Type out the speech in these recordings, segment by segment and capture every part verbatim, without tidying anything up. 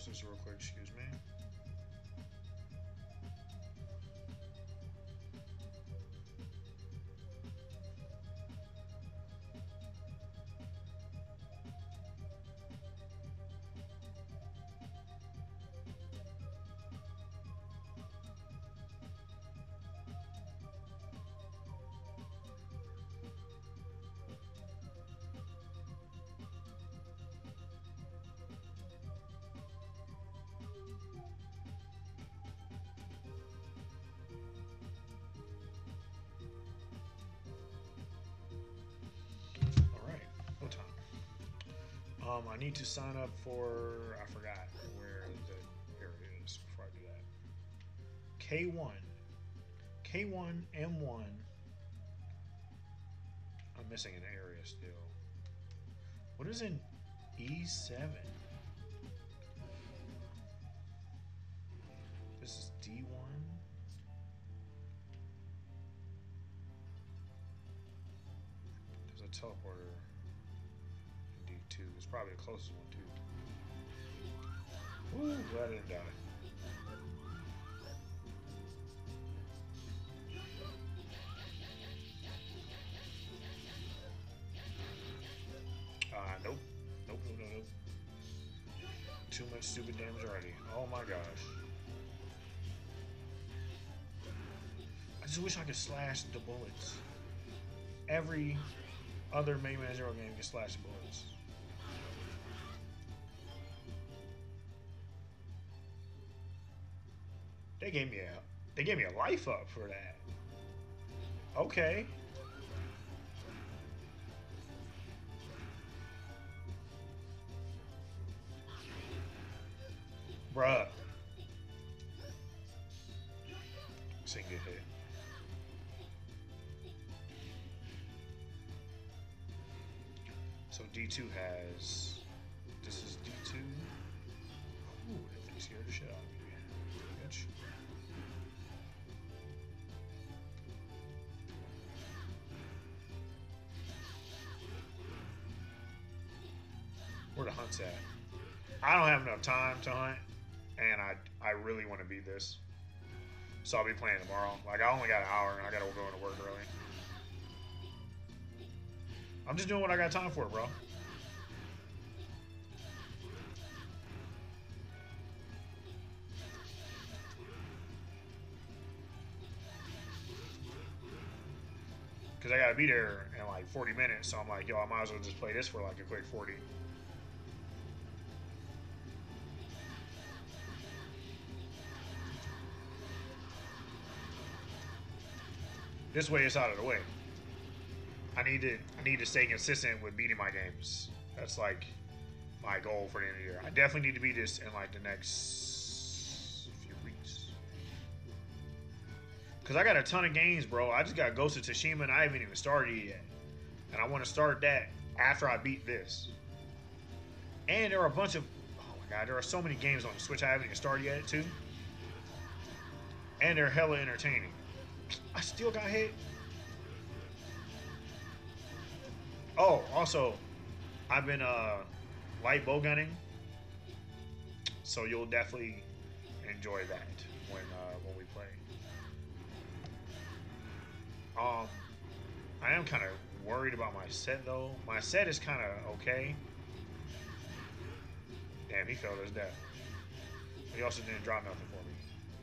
this real quick, excuse me. Um, I need to sign up for, I forgot where the, here it is before I do that. K one. K one, M one. I'm missing an area still. What is in E seven? This is D one. There's a teleporter. D two. It's probably the closest one too. Woo, glad I didn't die. Uh, nope. Nope, nope, nope, nope. Too much stupid damage already. Oh my gosh. I just wish I could slash the bullets. Every other Mega Man Zero game can slash the bullets. They gave me a they gave me a life up for that. Okay. Bruh. Sing good hit. So D two has, this is D two. Ooh, that thing scared the shit out of me. Bitch. Where the hunt's at? I don't have enough time to hunt, and I I really want to beat this. So I'll be playing tomorrow. Like, I only got an hour, and I gotta go into work early. I'm just doing what I got time for, bro. Because I gotta be there in like forty minutes, so I'm like, yo, I might as well just play this for like a quick forty. This way it's out of the way. I need to I need to stay consistent with beating my games. That's like my goal for the end of the year. I definitely need to beat this in like the next few weeks. Cause I got a ton of games, bro. I just got Ghost of Tsushima and I haven't even started it yet. And I want to start that after I beat this. And there are a bunch of, oh my god, there are so many games on the Switch I haven't even started yet too. And they're hella entertaining. I still got hit. Oh, also, I've been uh, light bow gunning, so you'll definitely enjoy that when uh, when we play. Um, I am kind of worried about my set though. My set is kind of okay. Damn, he fell to his death. He also didn't drop nothing for me.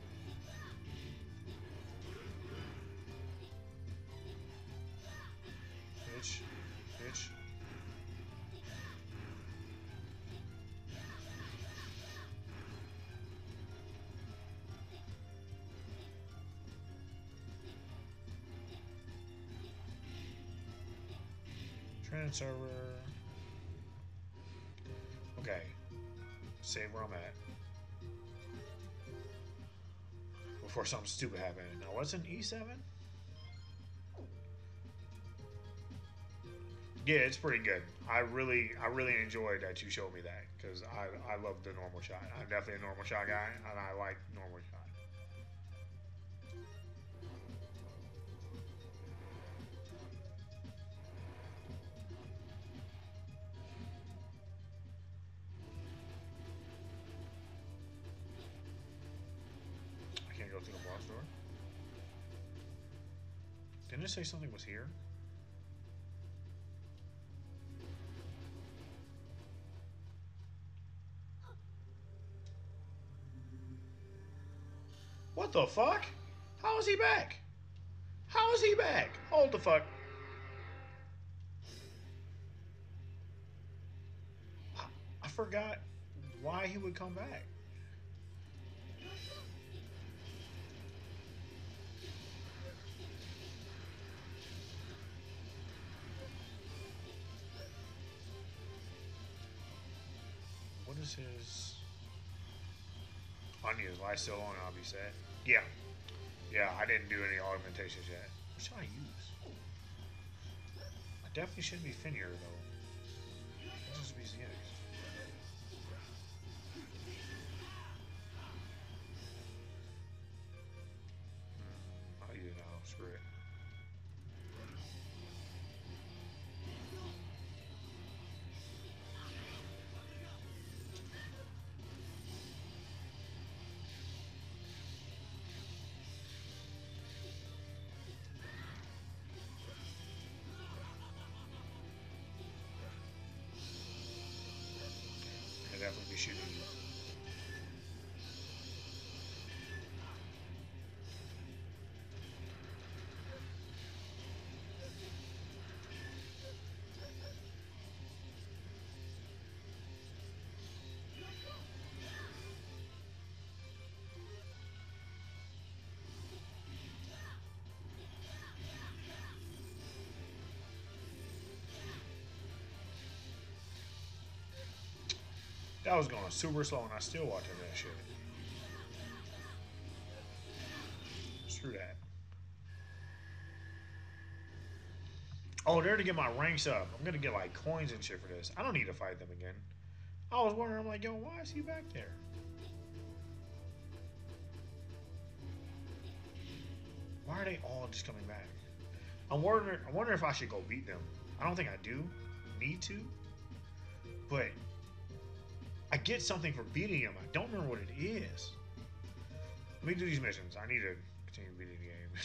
Bitch, bitch. Trend server. Okay. Save where I'm at. Before something stupid happened. Now what's an E seven? Yeah, it's pretty good. I really, I really enjoyed that you showed me that because I, I love the normal shot. I'm definitely a normal shot guy, and I like normal shot. it say something was here? What the fuck? How is he back? How is he back? Hold the fuck. I forgot why he would come back. What is his... Onions, lie still on, I'll be sad. Yeah. Yeah, I didn't do any augmentations yet. What should I use? I definitely shouldn't be Finnier, though. Let's just be Z X. Hmm, I'll use it now. Screw it. I definitely be shooting you. That was going super slow and I still watching that shit. Screw that. Oh, they're to get my ranks up. I'm gonna get like coins and shit for this. I don't need to fight them again. I was wondering, I'm like, yo, why is he back there? Why are they all just coming back? I'm wondering, I wonder if I should go beat them. I don't think I do need to, but I get something for beating him. I don't remember what it is. Let me do these missions. I need to continue beating the game.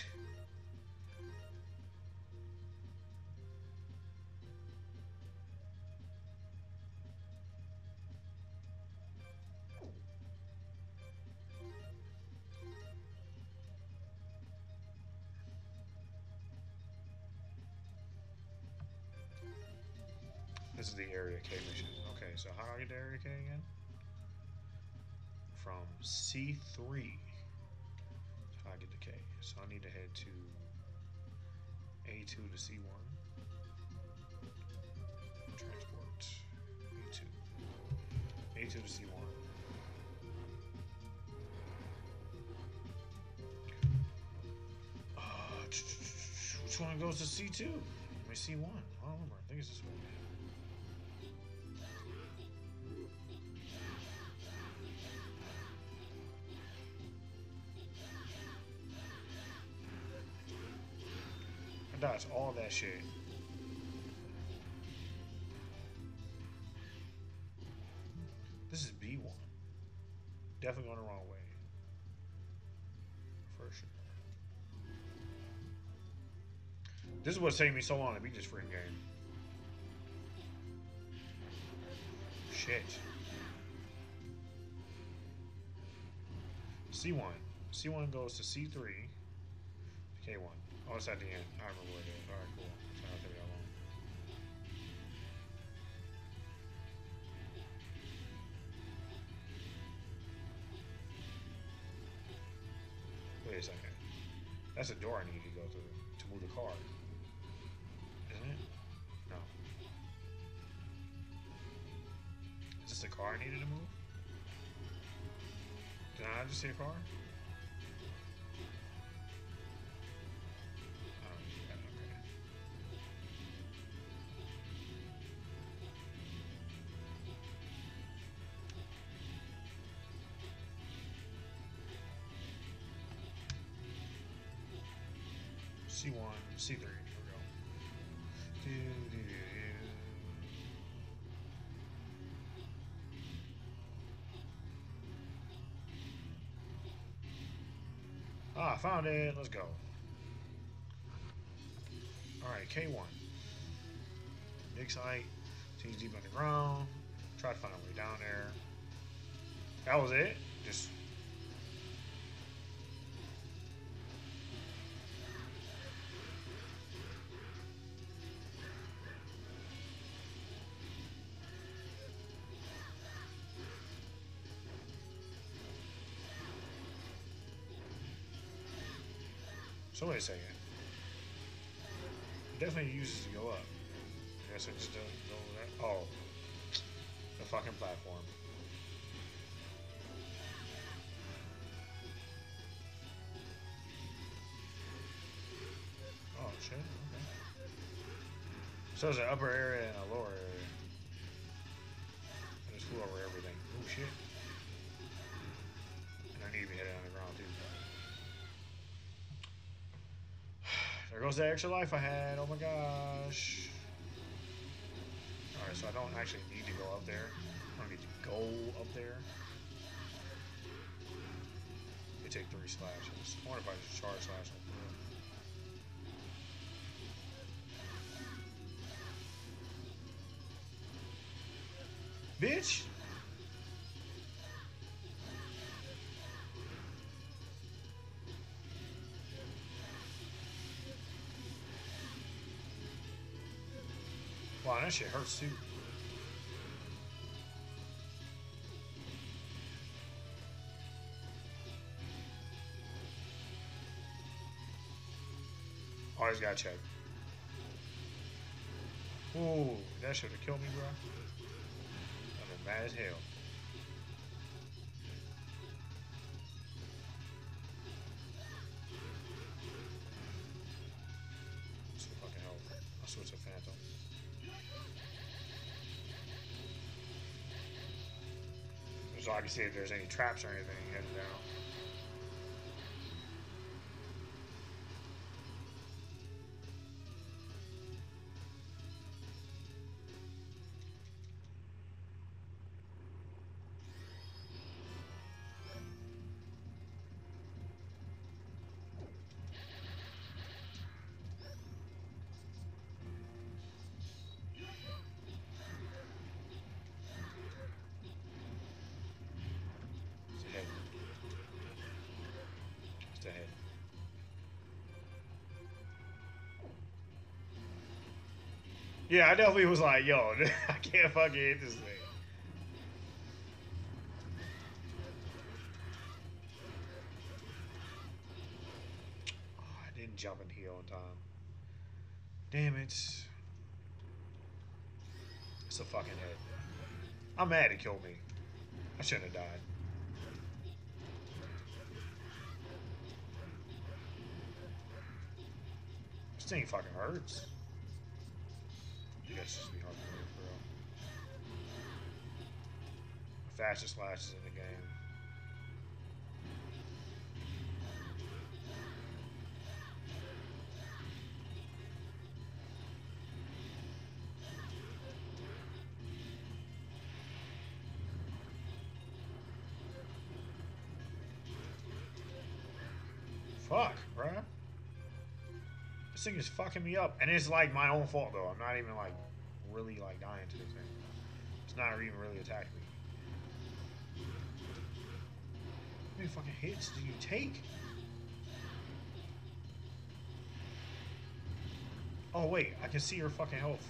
This is the Area K mission. Okay, so how do I get to Area K again? From C three. How do I get to K? So I need to head to A two to C one. Transport. A two. A two to C one. Uh, which one goes to C two? Let me C one. I don't remember. I think it's this one. Dodge all that shit. This is B one. Definitely going the wrong way. For sure. This is what's taking me so long to beat this freaking game. Shit. C one. C one goes to C three. K one. Oh, it's at the end. I remember where it is. Alright, cool. It's not take that long. Wait a second. That's a door I need to go through to move the car. Isn't it? No. Is this the car I needed to move? Did I just see a car? C one, C three, here we go. Do, do, do, do. Ah, found it. Let's go. Alright, K one. Dig site. Change deep underground. Try to find a way down there. That was it? Just... So wait a second. It definitely uses to go up. I guess it just doesn't go that. Oh. The fucking platform. Oh shit, okay. So there's an upper area and a lower area. I just flew over everything. Oh shit. And I need to be headed on the ground too. There goes the extra life I had. Oh my gosh. Alright, so I don't actually need to go up there. I don't need to go up there. They take three slashes. I wonder if I just charge slash them through. Bitch! Wow, that shit hurts too. Always gotta check. Ooh, that should have killed me, bro. I'm mad as hell. What's the fucking hell? I'll switch to Phantom. So I can see if there's any traps or anything heading down. Ahead. Yeah, I definitely was like, yo, I can't fucking hit this thing. Oh, I didn't jump in here on time. Damn it. It's a fucking head. I'm mad it killed me. I shouldn't have died. This thing fucking hurts. I guess just be hard to move, bro. Fastest slashes in the game. Fuck, bruh. This thing is fucking me up. And it's like my own fault though. I'm not even like really like dying to this thing. It's not even really attacking me. How many fucking hits do you take? Oh wait, I can see your fucking health.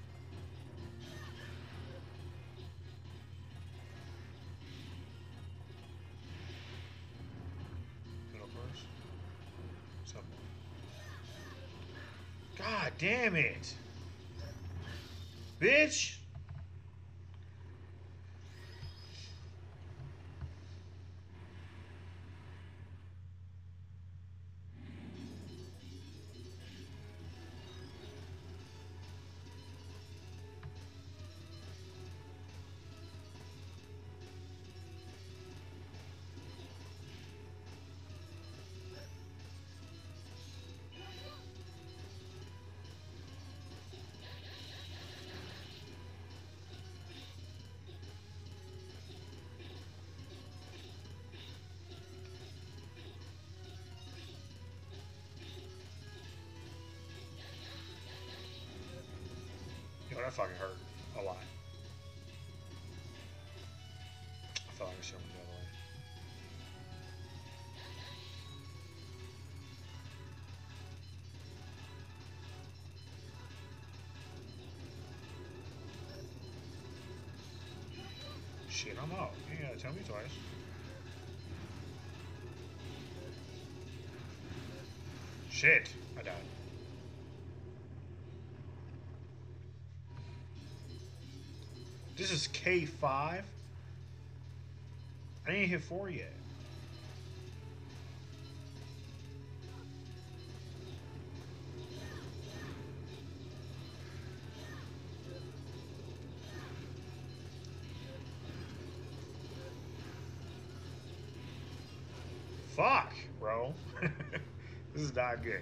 God damn it. Bitch. that fucking hurt a lot. I felt like I should have went the other way. Shit, I'm out. You ain't gotta tell me twice. Shit, I died. This is K five? I ain't hit four yet. Fuck, bro. This is not good.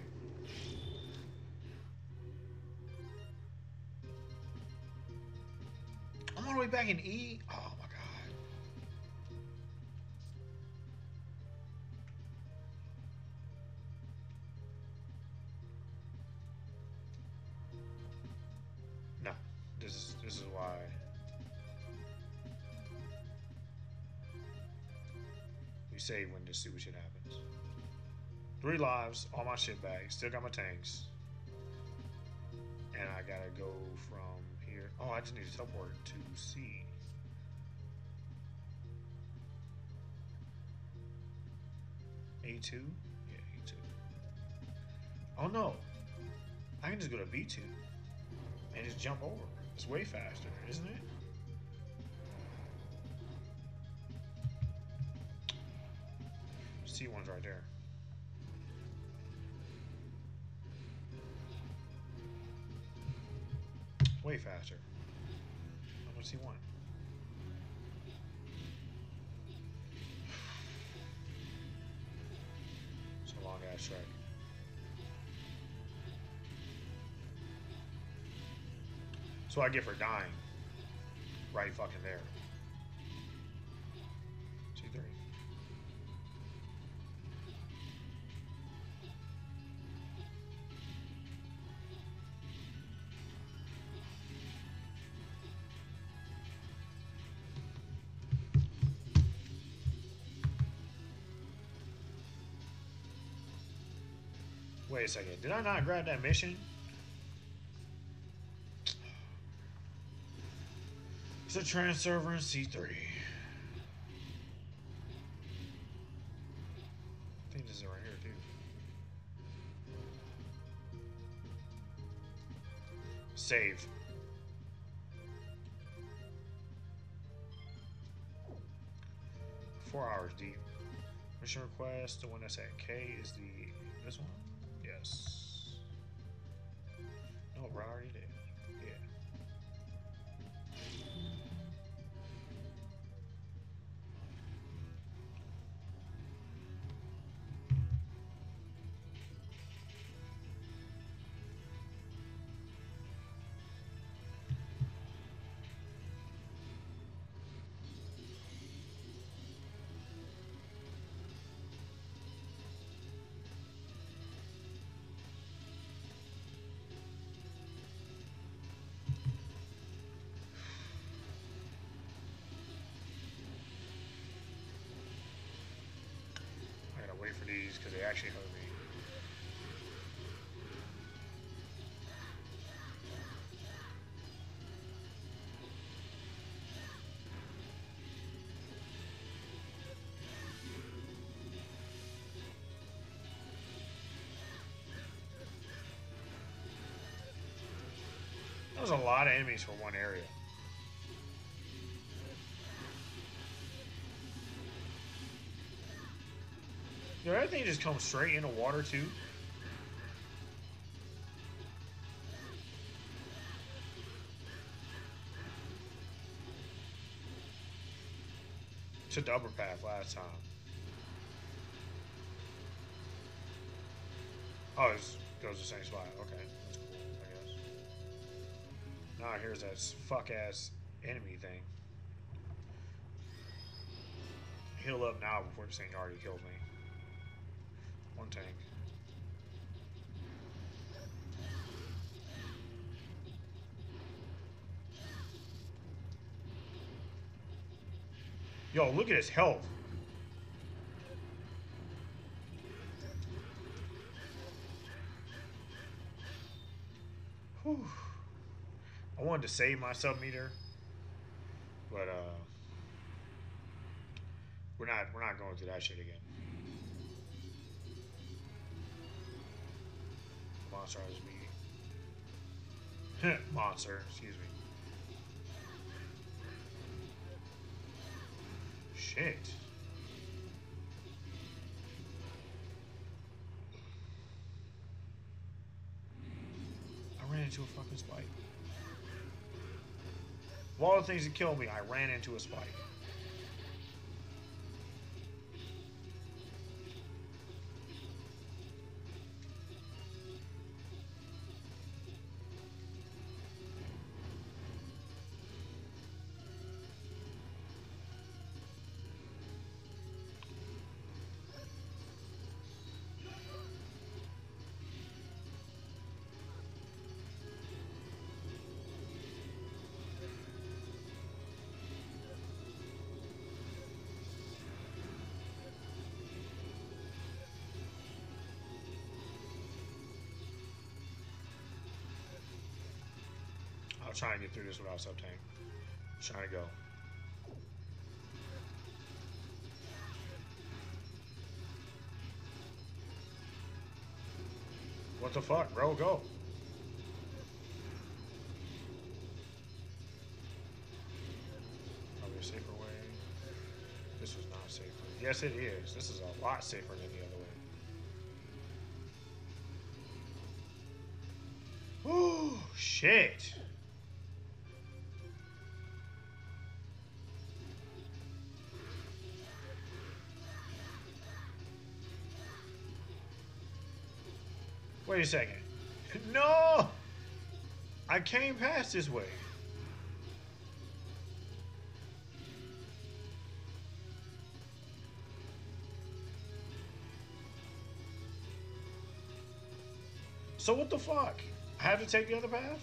I'm all the way back in E. Oh my god. No, this is this is why. We save when this stupid shit happens. Three lives, all my shit back. Still got my tanks. And I gotta go from here. Oh, I just need to teleport to C. A two? Yeah, A two. Oh no. I can just go to B two and just jump over. It's way faster, isn't it? C one's right there. Way faster. I'm gonna see one. It's a long ass track. That's what I get for dying. Right fucking there. C three. Wait a second. Did I not grab that mission? It's a trans server in C three. I think this is right here too. Save. Four hours deep. Mission request, the one that's at K is the this one? Yes. No, I already did. Yeah. Wait for these because they actually hurt me. That was a lot of enemies for one area. Did everything just come straight into water too? To the upper path last time. Oh, it goes to the same spot. Okay, that's cool, I guess. Now here's that fuck ass enemy thing. Heal up now before this thing already kills me. One tank. Yo, look at his health. Whew. I wanted to save my sub meter, but uh, we're not we're not going through that shit again. Monster has me. Monster, excuse me. Shit. I ran into a fucking spike. Of all the things that killed me, I ran into a spike. I'm trying to get through this without sub tank. I'm trying to go. What the fuck, bro? Go. Probably a safer way. This was not safer. Yes, it is. This is a lot safer than the other way. Oh, shit. Wait a second. No! I came past this way. So what the fuck? I have to take the other path?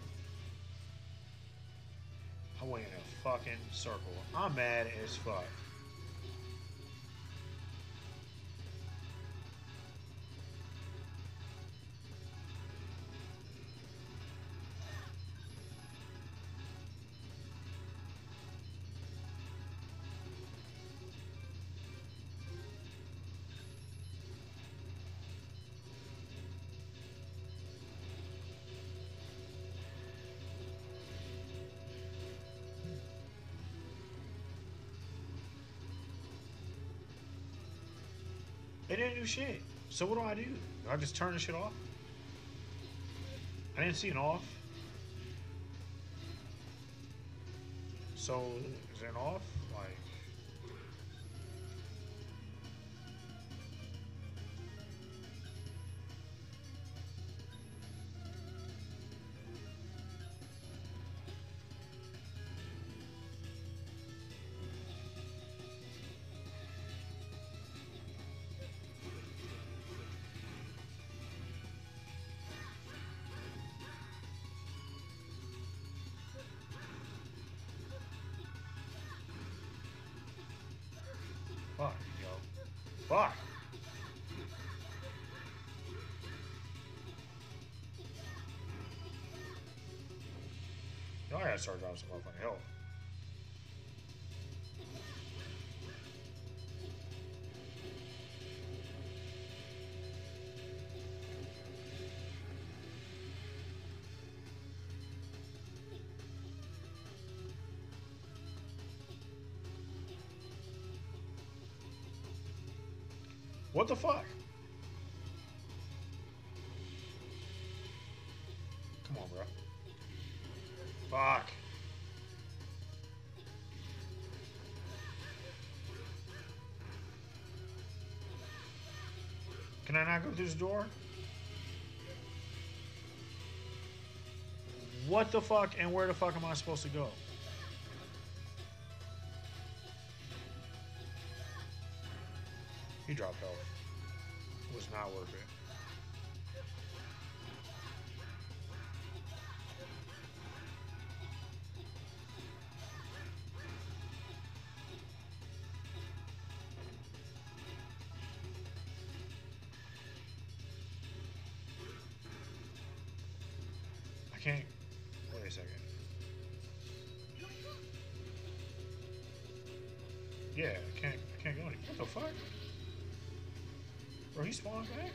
I went in a fucking circle. I'm mad as fuck. It didn't do shit. So what do I do? Do I just turn the shit off? I didn't see an off. So is it an off? Like, fuck, yo. Fuck. Yo, I gotta start dropping some motherfucking health. What the fuck? Come on, bro. Fuck. Can I not go through this door? What the fuck and where the fuck am I supposed to go? He dropped health. It was not worth it. can't. Wait a second. Yeah, I can't. I can't go any. What the fuck? Bro, he spawned back?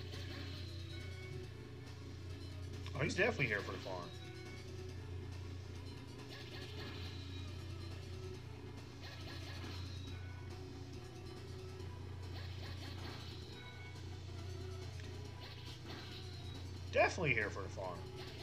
Oh, he's definitely here for the farm. Definitely here for the farm.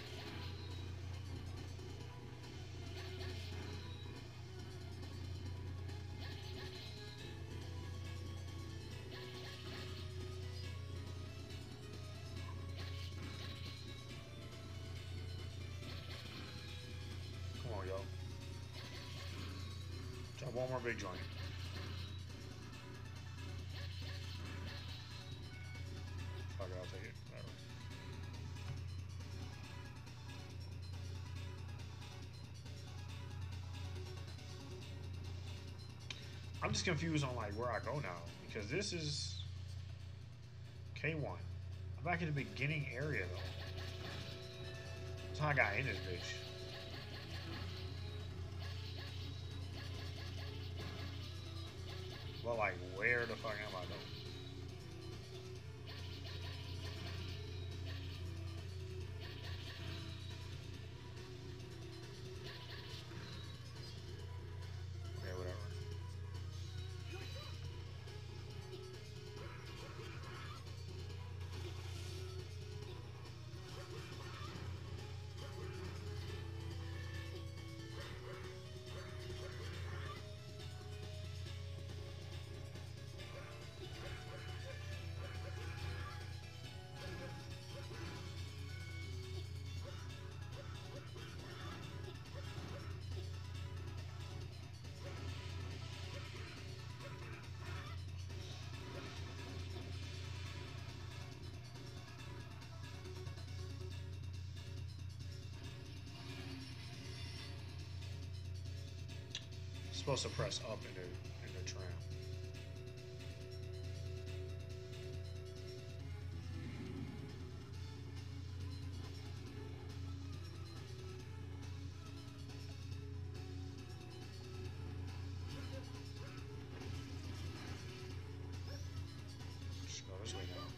Come on, yo. Drop one more big joint. Fuck it, I'll take it. Whatever. I'm just confused on like where I go now because this is K one. I'm back in the beginning area though. That's how I got in this bitch. But like, where the fuck am I though? Supposed to press up in the in the tram. Just go this way now.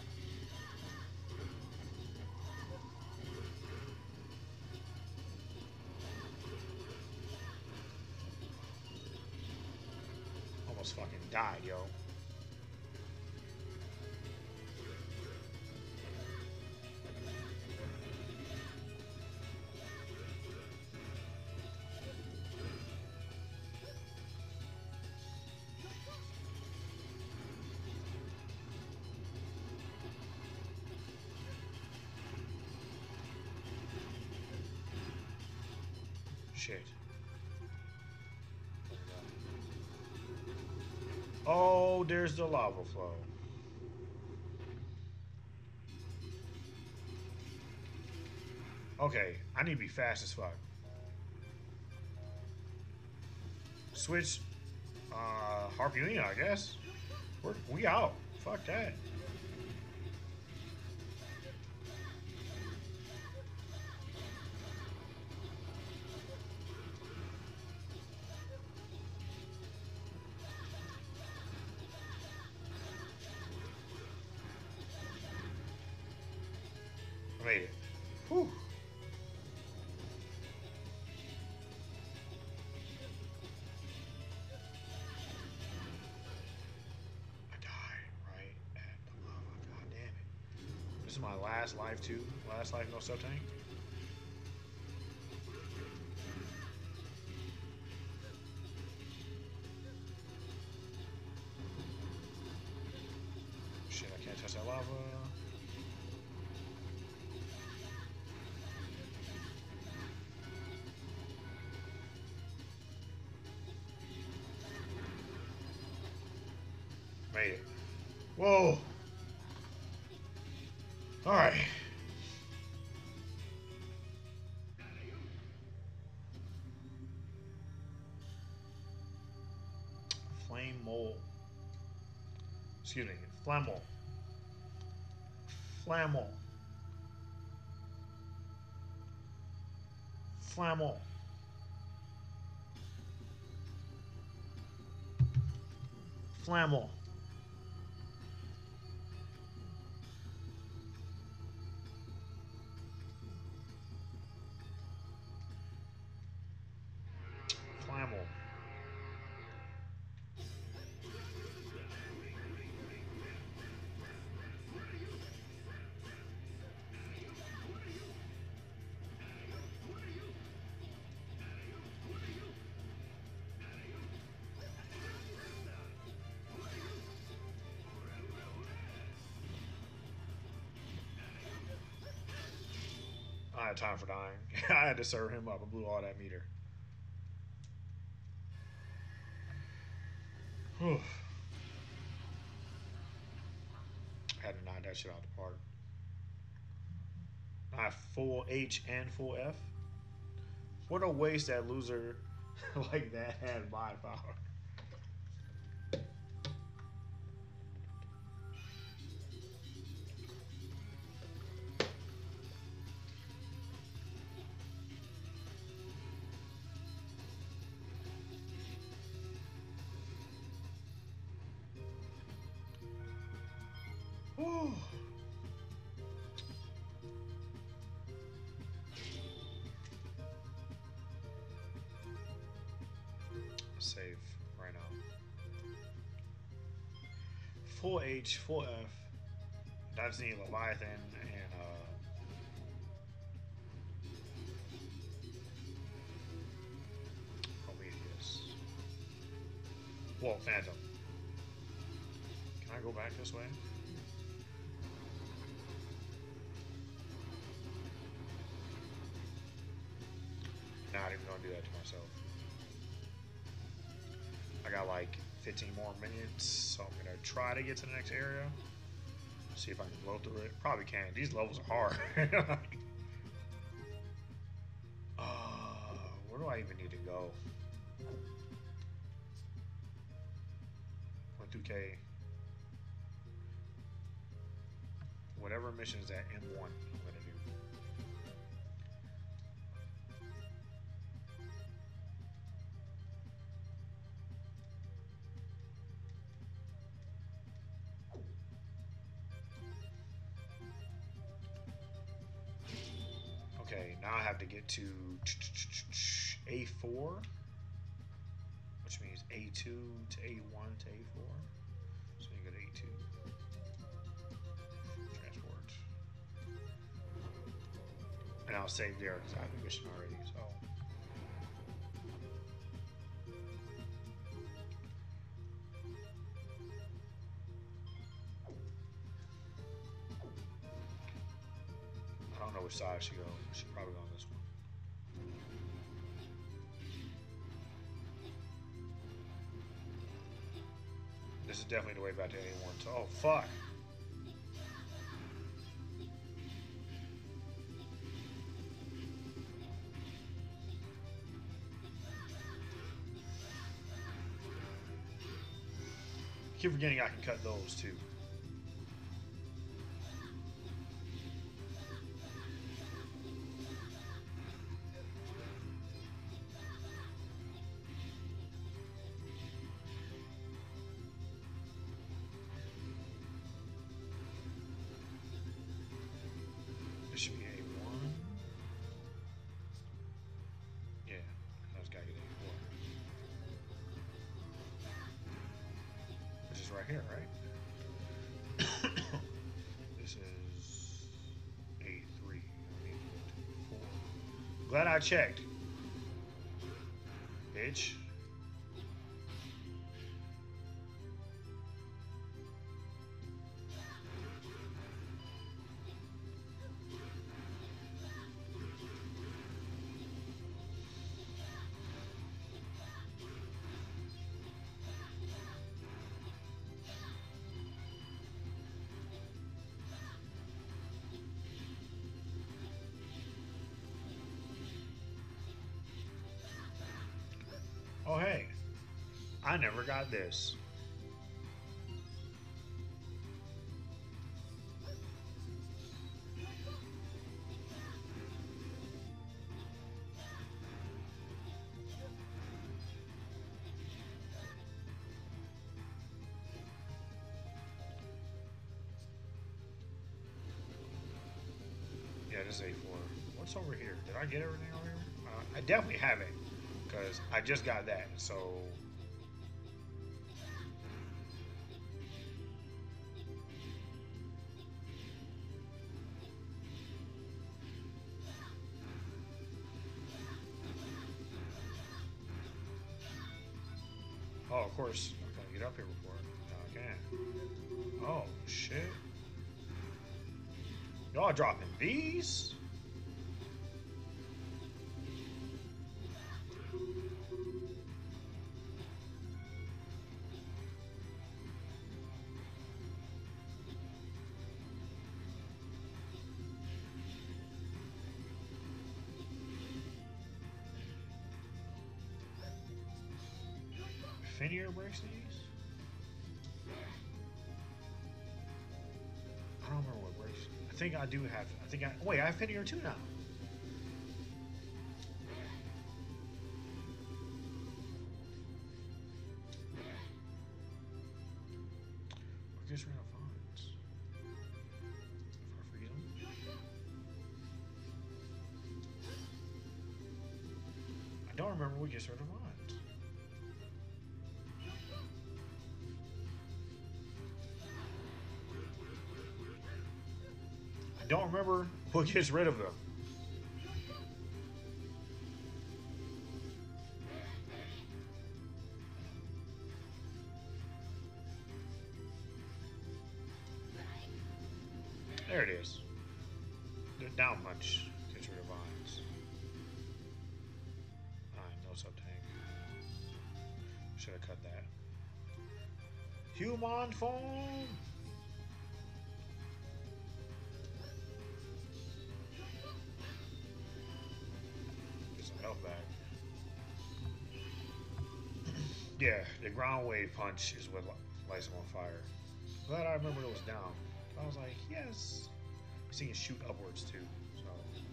Almost fucking died, yo. Shit. Oh, there's the lava flow. Okay, I need to be fast as fuck. Switch, uh, Harpulina, I guess. We're, we out. Fuck that. I made it. Whew. I died right at the lava. God damn it. This is my last life too. Last life, no sub tank. Shit, I can't touch that lava. Made it. Whoa. All right. Flame mole. Excuse me. Flammel. Flammel. Flammel. Flammel. Flammel. I had time for dying. I had to serve him up. I blew all that meter. Whew. I had to knock that shit out the park. I have full H and full F. What a waste that loser like that had my power. Whew. Save right now. Full H, full F. That's the Leviathan and uh Prometheus. Well, Phantom. Can I go back this way? Not even gonna do that to myself. I got like fifteen more minutes, so I'm gonna try to get to the next area. See if I can blow through it. Probably can't. These levels are hard. uh, where do I even need to go? Went through K. Whatever mission is at M one, I'm gonna do. Okay, now I have to get to A four, which means A two to A one to A four. So you go to A two. Transport. And I'll save there because I have the mission already, so. I don't know which side I should go. I should probably go on this one. This is definitely the way back to A one. So, oh, fuck. I keep forgetting I can cut those too. This should be A one. Yeah, I just gotta get A four. Which is right here, right? This is A three. A four. Glad I checked. Bitch. Oh, hey, I never got this. This is A four. What's over here? Did I get everything over here? Uh, I definitely haven't, because I just got that, so... Oh, of course. I gotta get up here before. No, I can't. Oh, shit. Y'all dropping these? Finier breaks these? I don't remember what breaks. I think I do have. I think I. Wait, I have Finier too now. What gets rid of fonts? If I freeze them? I don't remember what gets rid of fonts. I don't remember what gets rid of them. There it is. The down punch gets rid of vines. Alright, no sub tank. Should have cut that. Human form! Health back. Yeah, the ground wave punch is what lights them on fire. Glad I remember it was down. I was like, yes. I see it shoot upwards too. So,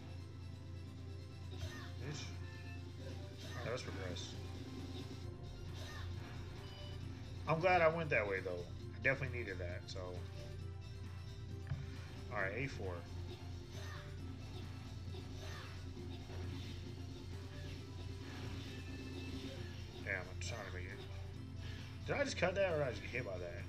bitch. Alright, let's progress. I'm glad I went that way though. I definitely needed that. So, all right, A four. Damn, I'm trying to make it. Did I just cut that or did I just get hit by that?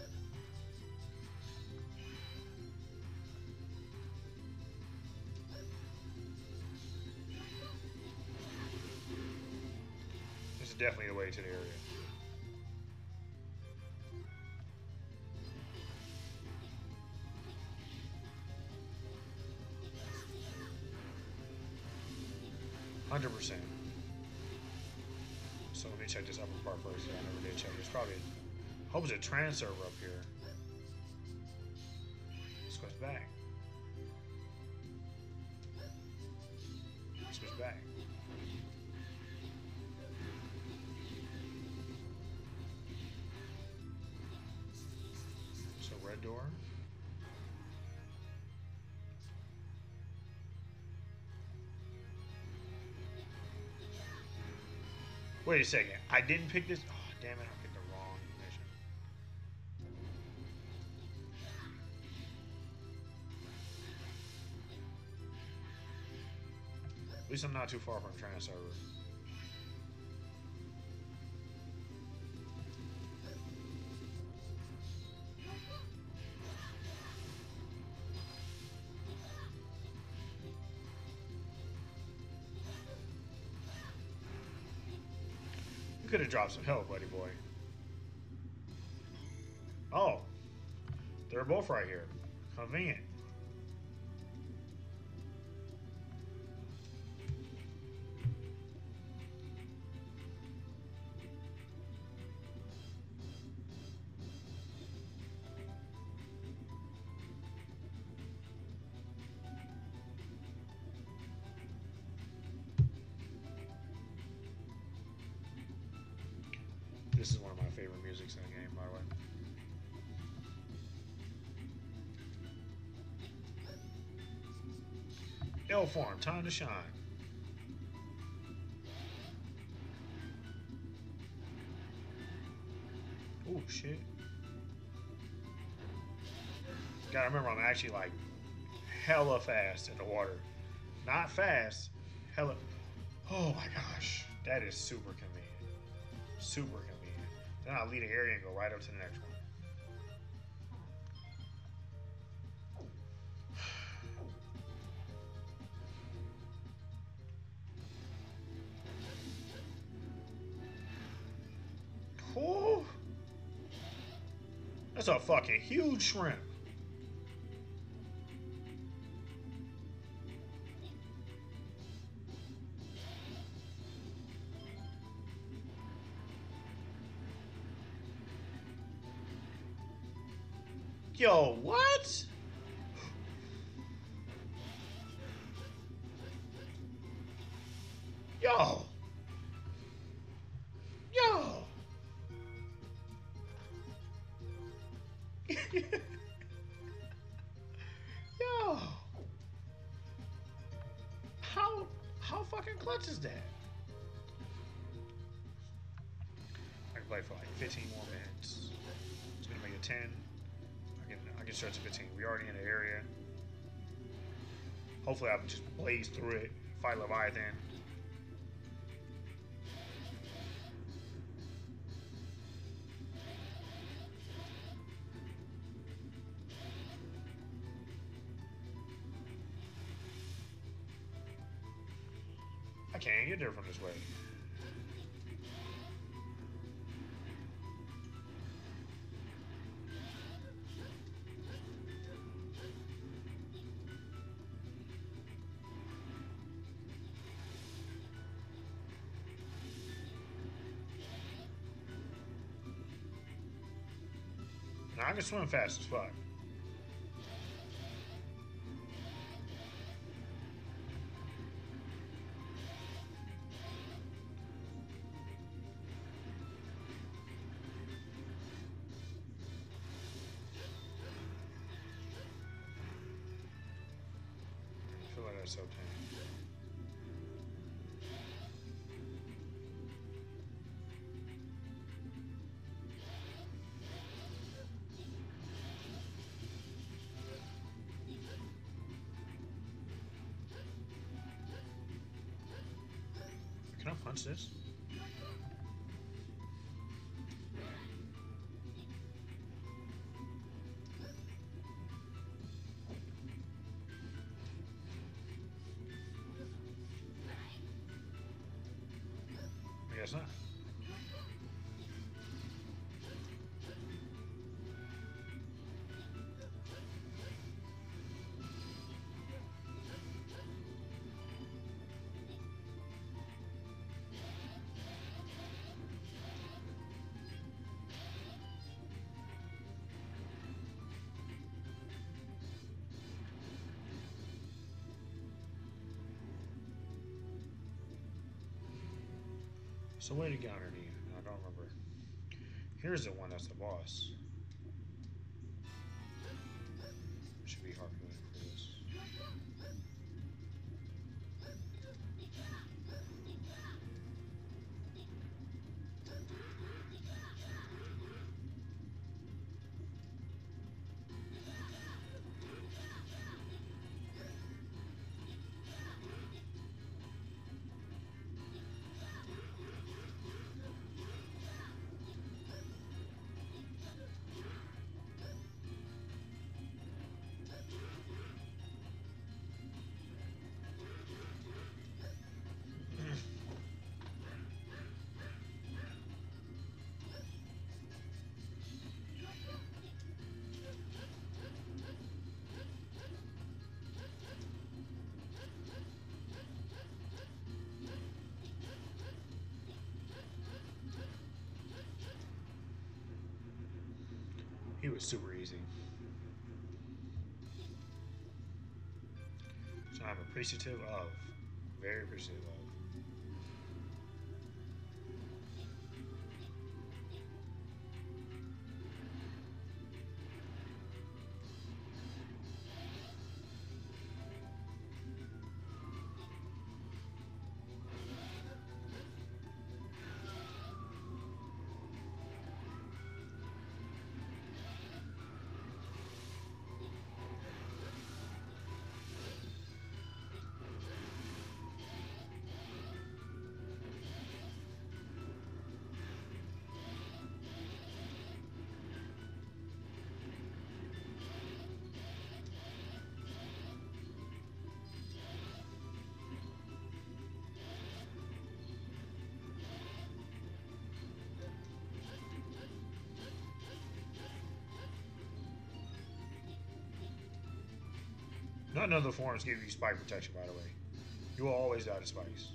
This is definitely the way to the area. one hundred percent. So let me check this upper part first. Yeah, I never did check. There's probably, I hope there's a trans server up here. Switch back. Switch back. So red door. Wait a second. I didn't pick this. Oh, damn it. I picked the wrong mission. At least I'm not too far from the trans server. You could have dropped some help, buddy boy. Oh, they're both right here. Convenient. This is one of my favorite musics in the game, by the way. L form, time to shine. Oh shit. Gotta remember, I'm actually like hella fast in the water. Not fast, hella. Oh my gosh, that is super convenient. Super convenient. Then I'll leave the area and go right up to the next one. Oh, that's a fucking huge shrimp. Yo, what? Yo. Yo. Yo. How how fucking clutch is that? I can play for like fifteen more minutes. It's gonna make it ten. I can I can stretch to fifteen. We already in the area. Hopefully I can just blaze through it, fight Leviathan. I can't get there from this way. Now I can swim fast as fuck. I feel like that's so tame. Can I punch this? I guess not. So where did he get underneath? I don't remember. Here's the one that's the boss. Should be hard for this. He was super easy. So I'm appreciative of. Very appreciative of. None of the forms give you spike protection, by the way. You will always die to spikes.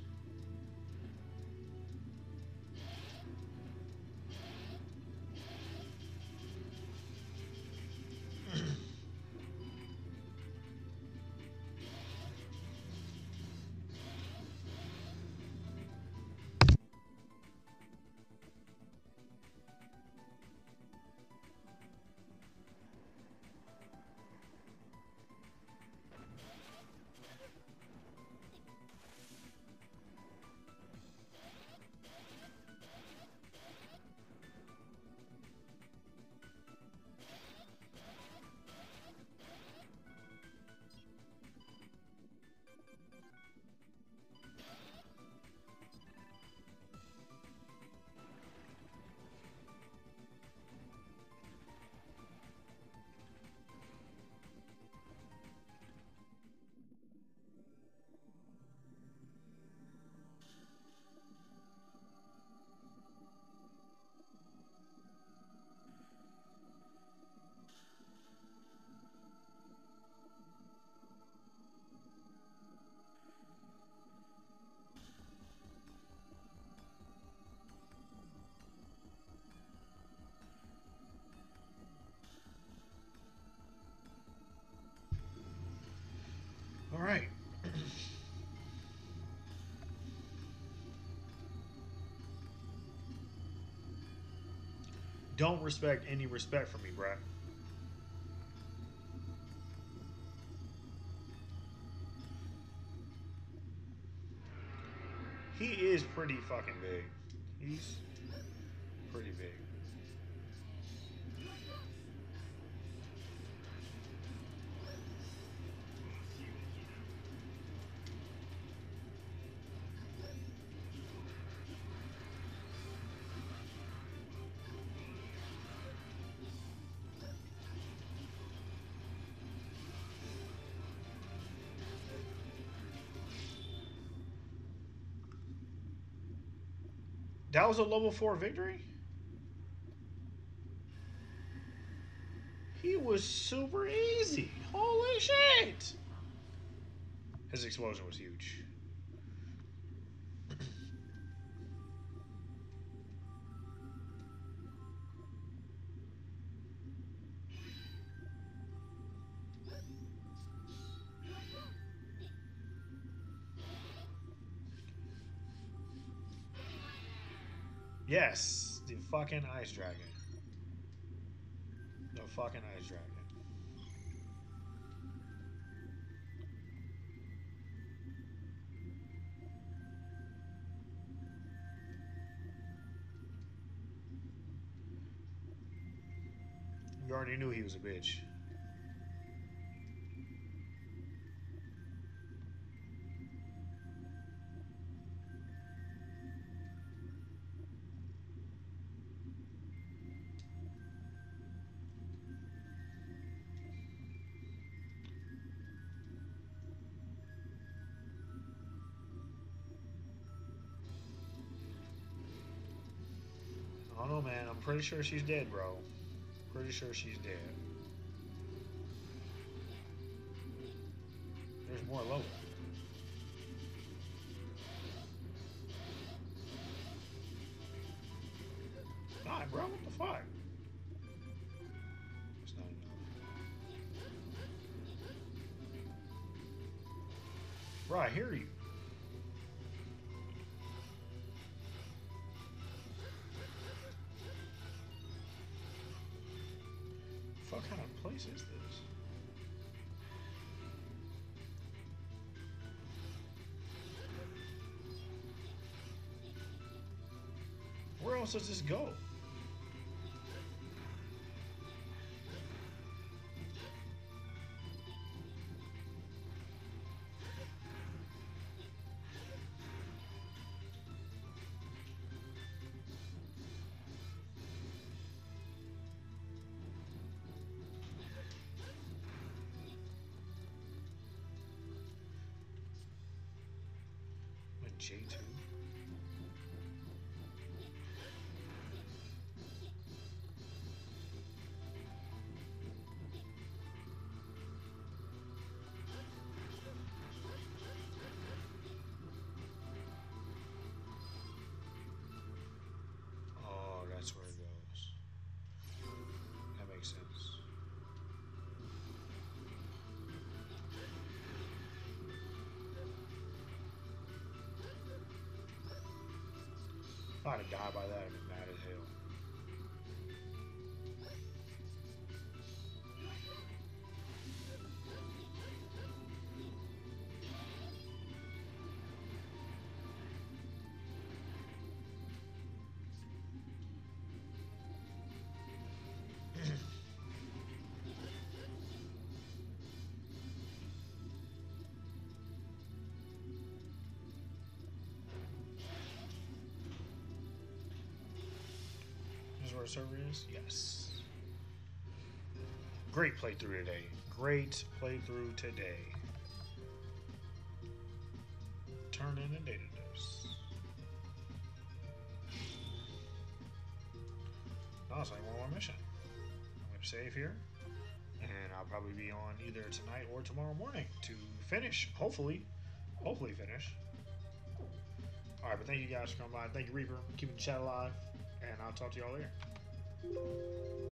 All right. Don't respect any respect from me, bruh. He is pretty fucking big. He's pretty big. That was a level four victory? He was super easy. Holy shit! His explosion was huge. Yes, the fucking ice dragon. The fucking ice dragon. You already knew he was a bitch. I don't know, man. I'm pretty sure she's dead, bro. Pretty sure she's dead. There's more low. Nah, bro. What the fuck? It's not enough. Bro, I hear you. What kind of place is this? Where else does this go? J two. If I'd have died by that, I'd be mad as hell. This is where the server is? Yes. Great playthrough today. Great playthrough today. Turn in a data dose. Oh, it's only one more mission. I'm going to save here. And I'll probably be on either tonight or tomorrow morning to finish. Hopefully. Hopefully finish. Alright, but thank you guys for coming by. Thank you, Reaper, for keeping the chat alive. And I'll talk to y'all later.